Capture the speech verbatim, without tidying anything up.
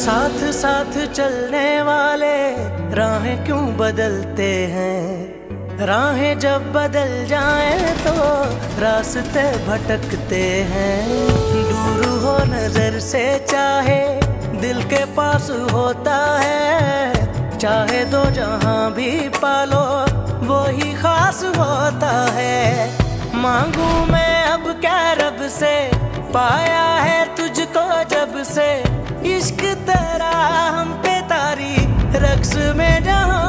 साथ साथ चलने वाले राहें क्यों बदलते हैं। राहें जब बदल जाएं तो रास्ते भटकते हैं। दूर हो नजर से चाहे दिल के पास होता है। चाहे दो जहां भी पालो वो ही खास होता है। मांगू मैं अब क्या रब से, पाया है तुझको जब से। इश्क तेरा हम पे तारी रक्स में जहां